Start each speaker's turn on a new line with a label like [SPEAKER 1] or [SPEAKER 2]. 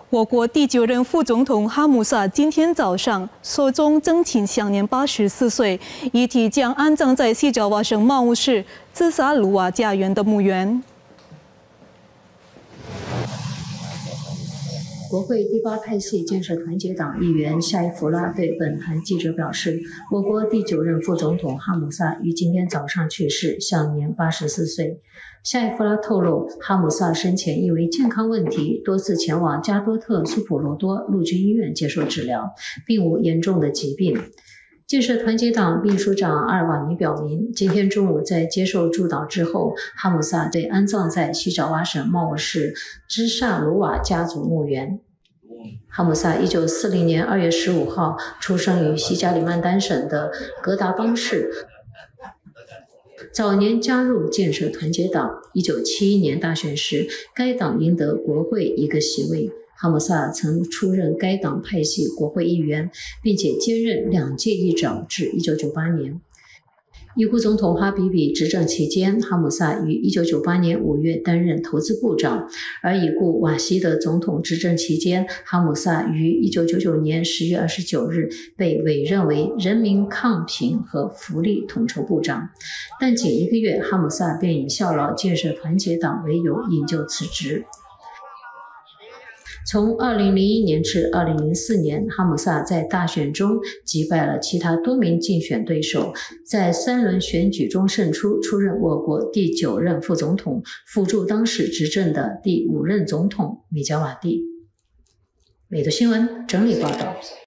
[SPEAKER 1] 我国第9任副总统哈姆萨今天早上寿终正寝，享年84岁，遗体将安葬在西爪哇省茂乌市兹萨鲁瓦家园的墓园。
[SPEAKER 2] 国会第8派系建设团结党议员夏伊弗拉对本台记者表示，我国第9任副总统哈姆萨于今天早上去世，享年84岁。夏伊弗拉透露，哈姆萨生前因为健康问题，多次前往加多特苏普罗多陆军医院接受治疗，并无严重的疾病。建设团结党秘书长阿尔瓦尼表明，今天中午在接受祝祷之后，哈姆萨被安葬在西爪哇省茂乌市芝萨鲁瓦家族墓园。哈姆萨1940年2月15号出生于西加里曼丹省的格达邦市，早年加入建设团结党。1971年大选时，该党赢得国会1个席位。哈姆萨曾出任该党派系国会议员，并且兼任2届议长至1998年。已故总统哈比比执政期间，哈姆萨于1998年5月担任投资部长，而已故瓦希德总统执政期间，哈姆萨于1999年10月29日被委任为人民抗贫和福利统筹部长，但仅1个月，哈姆萨便以效劳建设团结党为由引咎辞职。从2001年至2004年，哈姆萨在大选中击败了其他多名竞选对手，在3轮选举中胜出，出任我国第9任副总统，辅助当时执政的第5任总统米加瓦蒂。美读新闻整理报道。